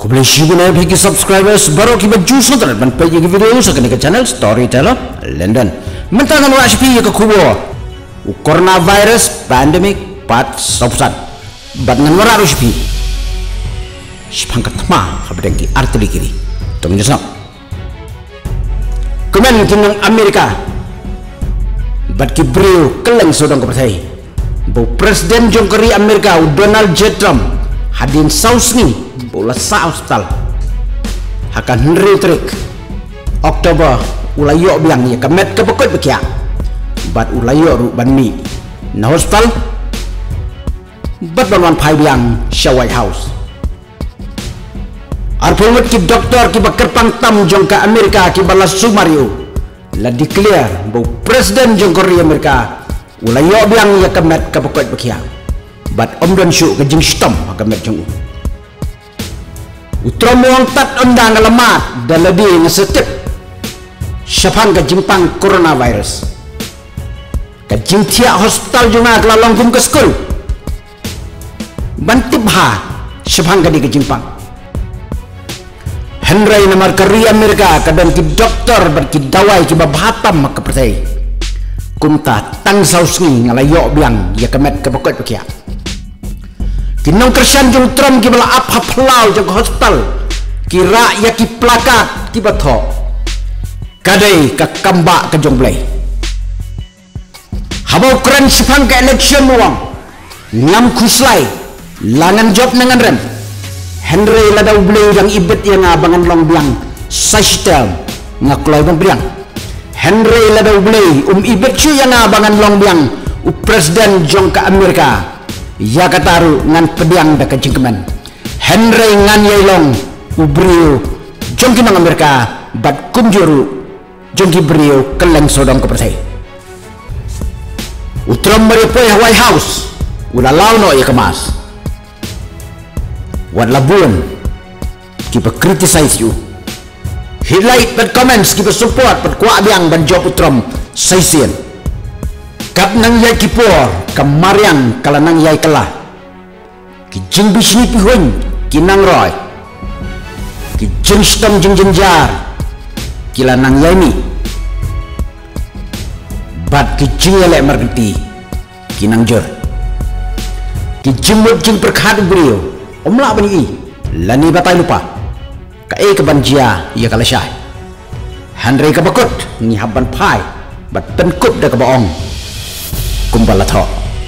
Kublai shibuna bagi subscribers baru kita jusul terhadap pagi video sekarang ke channel Storyteller London. Mentang nama HP ke kubo coronavirus pandemic part subsan. Batngan mara HP. Sepangkat ma habdengki artili kiri. Tunggu jasa. Kemudian kinang Amerika. Bat kibriu keleng sodong kepercayai. Bu Presiden Jongkeri Amerika Donald J. Trump hadin saus ni bola sa hospital akan Henry Trik Oktober ulayo biang ya kemet kepekut bekia bat ulayo ru banmi na hospital bat balwan pai biang sha White House arpulmut ki doktor ki bakerpang tam jongka Amerika ki balas sumario la declare bu Presiden Jongkeri Amerika ulayo biang ya kemet kepekut bekia bat omdon syu ke jing stom kemet jong utrom wong tat ondang ngalamat daladi ngesetip syapang ke jimpang coronavirus ke jingtia hospital junga kelalong kum ke skul bantip ha syapang ke di ke jimpang Henry namar keri Amerika kadang ki doktor berki dawai ki babatam ke pertai kumta tang sausngi ngalayo biang ya kemet ke pokok bekia kinong kersian jong Trump ki bala apa pelau jong hospital kira ya ki plakat ki bato kadai ka kamba ke jong blai habau keren sepang ke election uang ngam kuslai langan job nangan rem Henry ladau blai yang ibet yang abangan long biang system ngakulai bang biang Henry ladau blai ibet cu yang abangan long biang presiden jong ke Amerika ya kataru ngan pediang da kejingkeman Henry ngan yailong ubrio jongki mang Amerika bat kumjuru jongki brio keleng sodong kepercayai utrom meripoi White House ula launo ya kemas wat labun kipa criticize you highlight bat comments kipa support bat kuat biang ban job utrom saisian kap nang yai kipor kamariang kala nang yai kalah ki jing bisni pihun ki nang roy ki jing stom jing jenjar kila nang yai ni bat ki jing yale margeti ki nang jor ki jimut jing perkhad brio omla bani lani batai lupa ka ke banjia ya kala syah Henry ka bakut ni haban pai bat tenkup da ka baong kumbala tho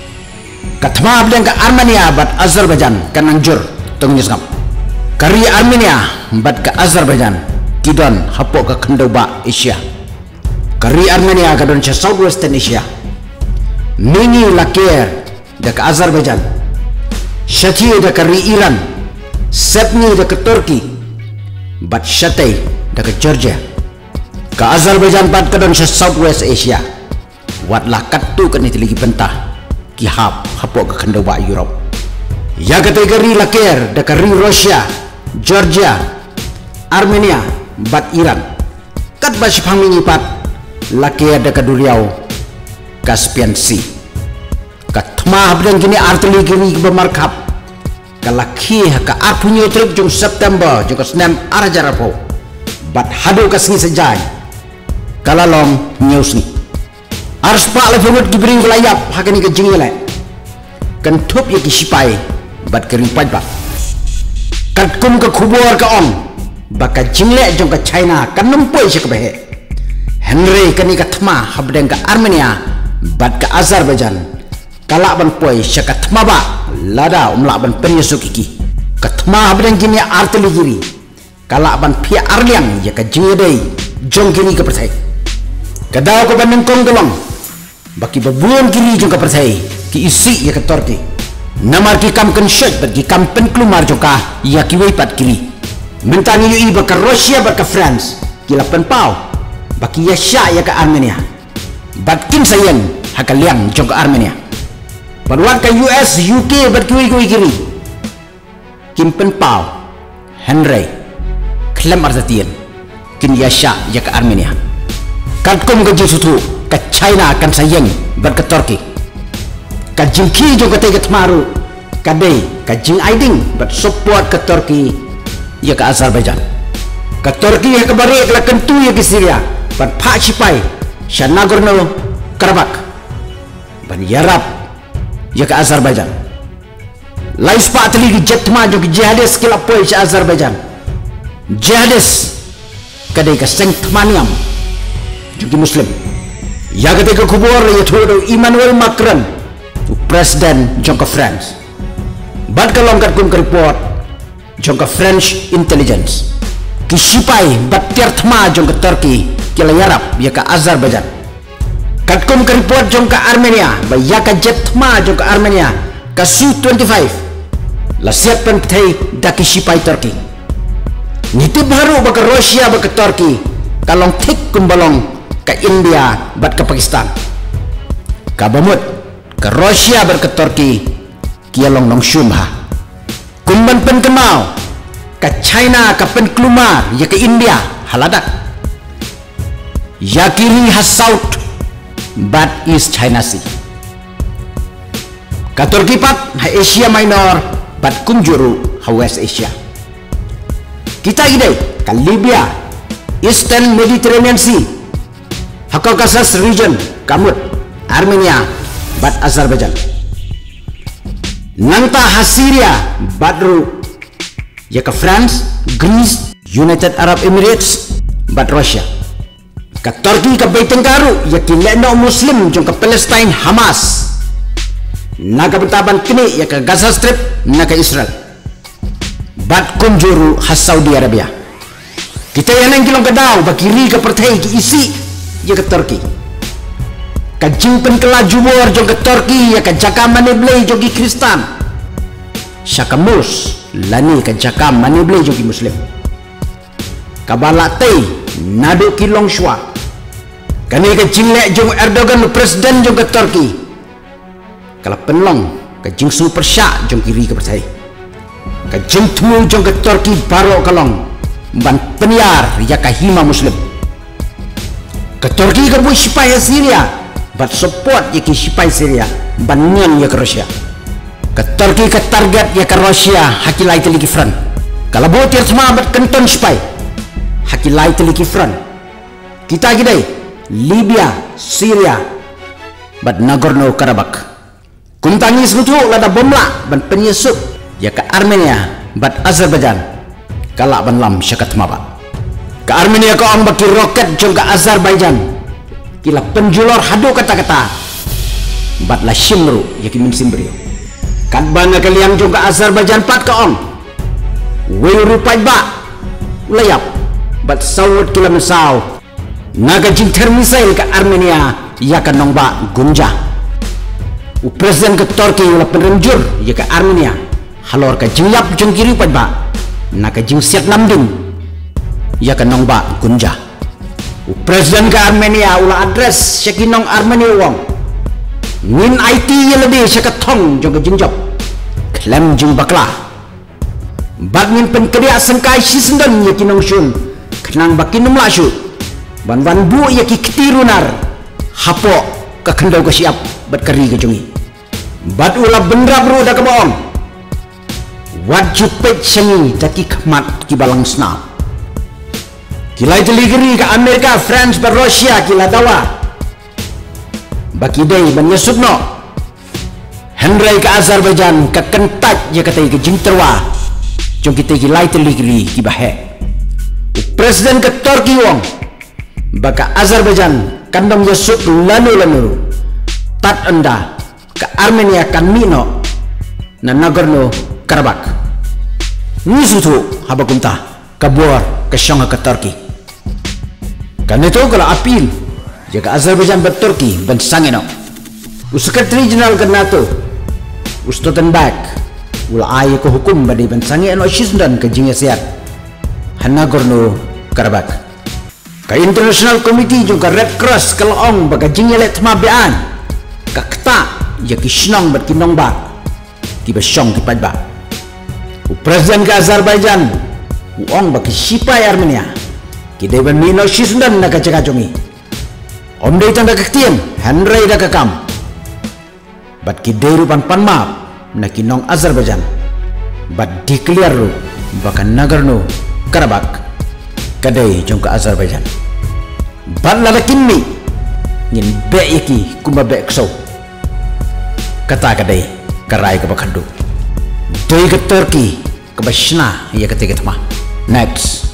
katma abdeng ka Armenia bat Azerbaijan kanang jur tungnis ngam kari Armenia bat ka Azerbaijan kidon hapok ka khendoba Asia kari Armenia ka don Southwestern Asia mingi laker da ka Azerbaijan shati da kari Iran sepni da ka Turki bat shatay da ka Georgia ka Azerbaijan bat ka don Southwest Asia wat lah katu kan itu lagi pentah ki hapok ke khendoba Europe ya kategori laker da kari Rusia Georgia Armenia bat Iran kat ba sipang mingipat laker da kaduriau Caspian Sea katma habdan kini artili kini bemarkap kalaki ka arpunyo trip jung September jung snem arajarapo bat hadu kasni sejai kalalong news ni harus pak lefumut diberi wilayah hakani ke jingile kan tup ya kisipai bat kering pajba kan kum ke kubur ke on baka jingle jong ke China kan numpoi se ke behe Henry kani ka thma habdeng ke Armenia bat ke Azerbaijan kalak ban poi se ka thma ba lada umla ban penyesuk iki ka thma habdeng kini artili giri kalak ban pia arliang ya ke jingedei jong kini ke percaya kadau ko ban kong dolong baki babuan kiri jongka percaya ki isi ya ke Turki namar ki kam kan syed bagi kam pen kelumar jongka ya ki weipat kiri mentani yu iba ke Rusia baka France kila pen pau baki ya sya ya ke Armenia bat kim sayen haka liang jongka Armenia badwat ke US UK bat ki kiri kim pen pau Henry klem arzatien kin ya sya ya ke Armenia kalkum ke jisutu ke China kan sayang ber ke Turki ka jingki juga teget maru kadai ka jing aiding ber support ke Turki ya ke Azerbaijan. Ke Turki ya ke bari ke kentu ya ke Syria. Ban Pak Sipai Shan Nagorno Karabakh. Ban Yarab ya ke Azerbaijan. Lai sepak teli ke Jetma jo ke jihadis ke lapoi ke Azerbaijan. Jihadis kadai ke Saint-Maniam jo ke Muslim. Ya ketika kubur ya tuh Emmanuel Macron Presiden jo ke France. Bat kalong kat kum report jong ke French intelligence ki sipai bat tertma jong ke Turki ki la Arab ya ke Azerbaijan. Kat kum report jong ke Armenia ba ya ke jetma jong ke Armenia ke Su-25 la siap pentai da ki sipai Turki. Niti baru ba ke Rusia ba ke Turki kalong tik kum balong ke India bat ke Pakistan. Ka bamut ke Rusia ber ke Turki kialong nong shumha kumban pen kemau ke China ke pen kelumar ya ke India haladak ya kiri has south but east China Sea ke Turki pat ha Asia Minor but kunjuru ha West Asia. Kita ide ke Libya Eastern Mediterranean Sea ha Caucasus region kamut Armenia but Azerbaijan. Nangta Syria badru ya ke France, Greece, United Arab Emirates, bat Russia. Ke Turki ke Baitengkaru ya ke leno Muslim jong ke Palestine Hamas. Naga bentaban kini ya ke Gaza Strip na ke Israel. Bat kunjuru has Saudi Arabia. Kita yang kilong ke daw bakiri ke pertai ke isi ya ke Turki. Kajimpen kelajubor jong ke Turki ya ke Jakam Maniblay jong ke Kristan. Syakamus lani ke Jakam Maniblay jong ke Muslim. Kabalatay nado ki Longshwa. Kani ke Jinglek jong Erdogan presiden jong ke Turki. Kala penlong ke Jingsu Persya jong kiri ke pertai. Kajim temu jong ke Turki baro kalong ban peniar ya ke hima Muslim. Ke Turki ke bu sipai Syria. Bat support ya ke sipai Syria banyan ya ke Rusia. Ke Turki ke target ya ke Rusia hakilai teliki front. Kalau botir semua bat kenton sipai hakilai teliki front. Kita gidai Libya, Syria bat Nagorno Karabakh. Kumtangi selutu lada bomla ban penyusup ya ke Armenia bat Azerbaijan. Kalak ban lam syakat maba. Ke Armenia ko ang baki roket jong ke Azerbaijan. Kila penjulor hadu kata-kata bat la shimru yaki min simbrio kat bana kaliang juga Azerbaijan pat ka on we rupai ba layap bat sawut kila mesau naga jing termisail ke Armenia ya ka nong ba gunja u presiden ke Turki ula penrenjur ya ke Armenia halor ka jingyap jeng kiri pat ba naga jing siat namding ya ka nong ba gunja. Presiden ke Armenia ulah adres syakinong Armenia wong ngin IT ya lebih syakatong jong ke jingjop klem jing bakla bat ngin penkeria sengkai sisendan ya kinong syun kenang bakinum lasu ban bu ya ki ketirunar hapo ke kendau ke siap bat keri ke jongi bat ulah bendra bro da ke boong wajib pet sengi taki khmat ki balang snap. Kilai teligeri ke Amerika, France, dan Rusia kila dawa. Baki day ban yasubno. Henry ke Azerbaijan ke kentat ya katai ke jingterwa. Jom kita kilai teligeri ki bahe. Presiden ke Turki wong. Baka Azerbaijan kandang yasub lanu. Tat anda ke Armenia kan mino na Nagorno Karabakh. Nisutu habakunta kabur ke Syanga ke Turki. Karena itu kalau apil jaga Azerbaijan ber Turki ban sangeno Sekretari Jenderal ke NATO Stoltenberg ula ay ko hukum badi ban sangeno shisdan ke jingasiat Nagorno Karabakh ka International Committee juga Red Cross kalong baga jingelet mabian ka kta ya kishnong bat kinong ba ki basyong ki padba Presiden ke Azerbaijan uang bagi sipai Armenia kita ban mino shisdan na kacakacongi om day tanda kaktian Henry da kakam bat ki deru pan map na kinong Azerbaijan bat declare bahkan Nagorno Karabakh kadai jong ke Azerbaijan. Ban lalakin mi ngin be yaki kuma be kso kata kadai karai ke Bakhandu doi ke Turki ke Bashna ya ketiga tama. Next